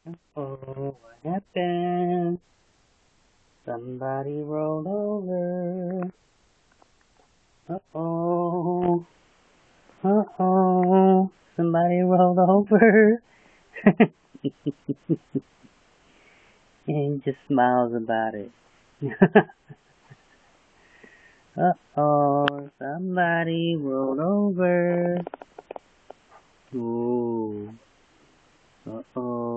Oh, what happened? Somebody rolled over. Uh-oh. Uh-oh. Somebody rolled over. And he just smiles about it. Uh-oh. Somebody rolled over. Ooh. Uh-oh.